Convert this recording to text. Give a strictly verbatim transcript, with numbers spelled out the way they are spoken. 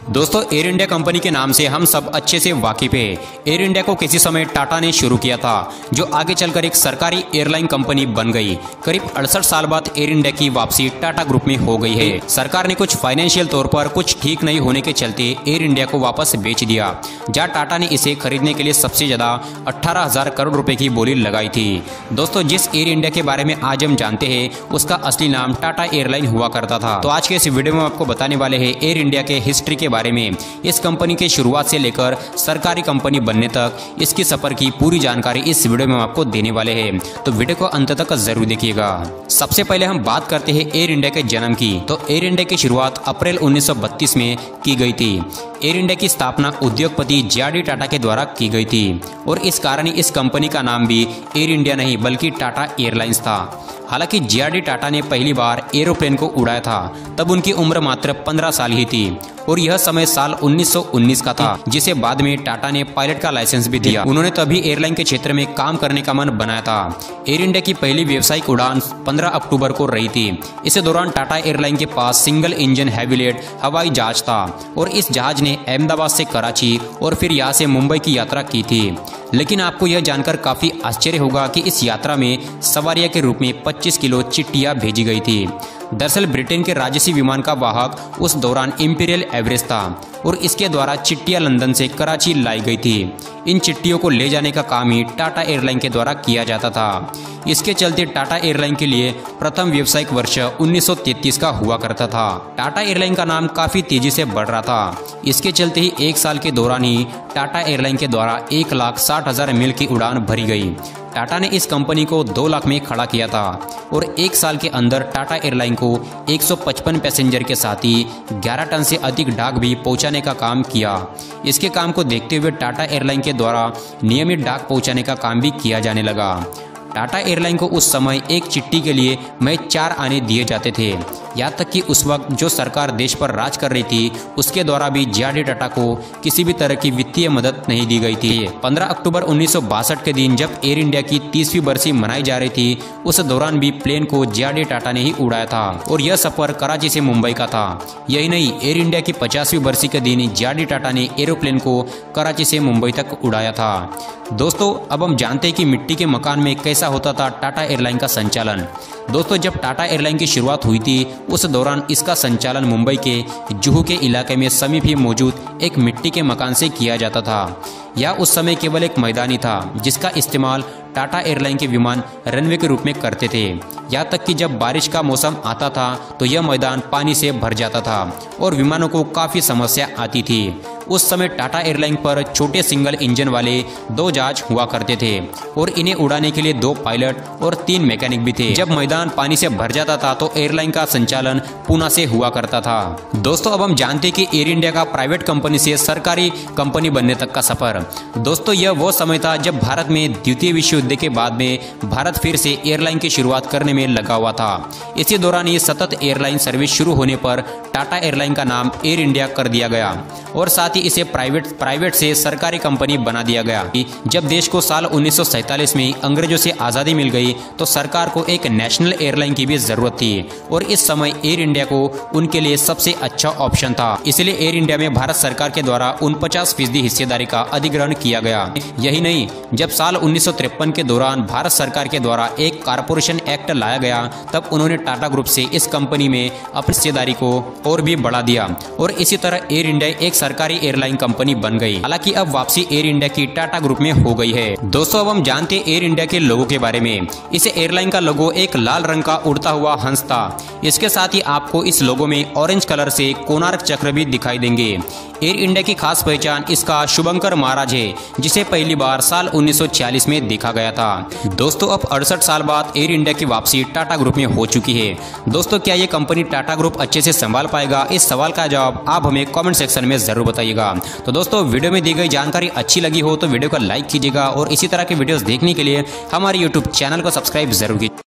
दोस्तों, air India company के नाम से हम सब अच्छे से वाकिफ है। एयर इंडिया को किसी समय टाटा ने शुरू किया था, जो आगे चलकर एक सरकारी एयरलाइन कंपनी बन गई। करीब अड़सठ साल बाद एयर इंडिया की वापसी टाटा ग्रुप में हो गई है। सरकार ने कुछ फाइनेंशियल तौर पर कुछ ठीक नहीं होने के चलते एयर इंडिया को वापस बेच दिया, जहाँ टाटा ने इसे खरीदने के लिए सबसे ज्यादा अठारह हजार करोड़ रुपए की बोली लगाई थी। दोस्तों, जिस एयर इंडिया के बारे में आज हम जानते हैं, उसका असली नाम टाटा एयरलाइन हुआ करता था। तो आज के इस वीडियो में आपको बताने वाले हैं एयर इंडिया के हिस्ट्री के बारे में, इस कंपनी के शुरुआत से लेकर सरकारी कंपनी बनने तक इसकी सफर की पूरी जानकारी इस वीडियो में हम आपको देने वाले हैं। तो वीडियो को अंत तक जरूर देखिएगा। सबसे पहले हम बात करते हैं एयर इंडिया के जन्म की। तो एयर इंडिया की शुरुआत अप्रैल उन्नीस सौ बत्तीस में की गई थी। एयर इंडिया की स्थापना उद्योगपति जे आर डी टाटा के द्वारा की गई थी और इस कारण ही इस कंपनी का नाम भी एयर इंडिया नहीं बल्कि टाटा एयरलाइंस था। हालांकि जे आर डी टाटा ने पहली बार एरोप्लेन को उड़ाया था, तब उनकी उम्र मात्र पंद्रह साल ही थी और यह समय साल उन्नीस सौ उन्नीस का था, जिसे बाद में टाटा ने पायलट का लाइसेंस भी दिया। उन्होंने तभी एयरलाइन के क्षेत्र में काम करने का मन बनाया था। एयर इंडिया की पहली व्यावसायिक उड़ान पंद्रह अक्टूबर को रही थी। इस दौरान टाटा एयरलाइन के पास सिंगल इंजन हैवीलेट हवाई जहाज था और इस जहाज ने अहमदाबाद से कराची और फिर यहाँ से मुंबई की यात्रा की थी। लेकिन आपको यह जानकर काफी आश्चर्य होगा कि इस यात्रा में सवारियां के रूप में पच्चीस किलो चिट्टियां भेजी गई थी। दरअसल ब्रिटेन के राजसी विमान का वाहक उस दौरान इंपीरियल एवरेस्ट था और इसके द्वारा चिट्टियां लंदन से कराची लाई गई थी। इन चिट्टियों को ले जाने का काम ही टाटा एयरलाइन के द्वारा किया जाता था। इसके चलते टाटा एयरलाइन के लिए प्रथम व्यावसायिक वर्ष उन्नीस सौ तैंतीस का हुआ करता था। टाटा एयरलाइन का नाम काफी तेजी से बढ़ रहा था। इसके चलते ही एक साल के दौरान ही टाटा एयरलाइन के द्वारा एक लाख साठ हजार मील की उड़ान भरी गई। टाटा ने इस कंपनी को दो लाख में खड़ा किया था और एक साल के अंदर टाटा एयरलाइन को एक सौ पचपन पैसेंजर के साथ ही ग्यारह टन से अधिक डाक भी पहुंचाने का काम किया। इसके काम को देखते हुए टाटा एयरलाइन के द्वारा नियमित डाक पहुंचाने का काम भी किया जाने लगा। टाटा एयरलाइन को उस समय एक चिट्ठी के लिए महज चार आने दिए जाते थे। यहाँ तक कि उस वक्त जो सरकार देश पर राज कर रही थी, उसके द्वारा भी जे आर डी टाटा को किसी भी तरह की वित्तीय मदद नहीं दी गई थी। पंद्रह अक्टूबर उन्नीस सौ बासठ के दिन जब एयर इंडिया की तीसवीं बरसी मनाई जा रही थी, उस दौरान भी प्लेन को जे आर डी टाटा ने ही उड़ाया था और यह सफर कराची से मुंबई का था। यही नहीं, एयर इंडिया की पचासवीं बरसी के दिन जे आर डी टाटा ने एरोप्लेन को कराची से मुंबई तक उड़ाया था। दोस्तों, अब हम जानते हैं कि मिट्टी के मकान में कैसा होता था टाटा एयरलाइन का संचालन। दोस्तों, जब टाटा एयरलाइन की शुरुआत हुई थी, उस दौरान इसका संचालन मुंबई के जुहू के इलाके में समीप ही मौजूद एक मिट्टी के मकान से किया जाता था। यह उस समय केवल एक मैदान ही था, जिसका इस्तेमाल टाटा एयरलाइन के विमान रनवे के रूप में करते थे। यहाँ तक कि जब बारिश का मौसम आता था तो यह मैदान पानी से भर जाता था और विमानों को काफ़ी समस्या आती थी। उस समय टाटा एयरलाइन पर छोटे सिंगल इंजन वाले दो जहाज हुआ करते थे और इन्हें उड़ाने के लिए दो पायलट और तीन मैकेनिक भी थे। जब मैदान पानी से भर जाता था तो एयरलाइन का संचालन पुणे से हुआ करता था। दोस्तों, अब हम जानते हैं कि एयर इंडिया का प्राइवेट कंपनी से सरकारी कंपनी बनने तक का सफर। दोस्तों, यह वो समय था जब भारत में द्वितीय विश्व युद्ध के बाद में भारत फिर से एयरलाइन की शुरुआत करने में लगा हुआ था। इसी दौरान ये सतत एयरलाइन सर्विस शुरू होने पर टाटा एयरलाइन का नाम एयर इंडिया कर दिया गया और साथ ही इसे प्राइवेट प्राइवेट से सरकारी कंपनी बना दिया गया। जब देश को साल उन्नीस सौ सैंतालीस में अंग्रेजों से आज़ादी मिल गई तो सरकार को एक नेशनल एयरलाइन की भी जरूरत थी और इस समय एयर इंडिया को उनके लिए सबसे अच्छा ऑप्शन था। इसलिए एयर इंडिया में भारत सरकार के द्वारा उनचास फीसदी हिस्सेदारी का अधिग्रहण किया गया। यही नहीं, जब साल उन्नीस सौ तिरपन के दौरान भारत सरकार के द्वारा एक कारपोरेशन एक्ट लाया गया, तब उन्होंने टाटा ग्रुप से इस कंपनी में अपनी हिस्सेदारी को और भी बढ़ा दिया और इसी तरह एयर इंडिया एक सरकारी एयरलाइन कंपनी बन गई। हालांकि अब वापसी एयर इंडिया की टाटा ग्रुप में हो गई है। दोस्तों, अब हम जानते हैं एयर इंडिया के लोगो के बारे में। इस एयरलाइन का लोगो एक लाल रंग का उड़ता हुआ हंस था। इसके साथ ही आपको इस लोगो में ऑरेंज कलर से कोणार्क चक्र भी दिखाई देंगे। एयर इंडिया की खास पहचान इसका शुभंकर महाराज है, जिसे पहली बार साल उन्नीस सौ छियालीस में देखा गया था। दोस्तों, अब अड़सठ साल बाद एयर इंडिया की वापसी टाटा ग्रुप में हो चुकी है। दोस्तों, क्या ये कंपनी टाटा ग्रुप अच्छे से संभाल पाएगा? इस सवाल का जवाब आप हमें कमेंट सेक्शन में जरूर बताइएगा। तो दोस्तों, वीडियो में दी गई जानकारी अच्छी लगी हो तो वीडियो को लाइक कीजिएगा और इसी तरह के वीडियोस देखने के लिए हमारे यूट्यूब चैनल को सब्सक्राइब जरूर कीजिए।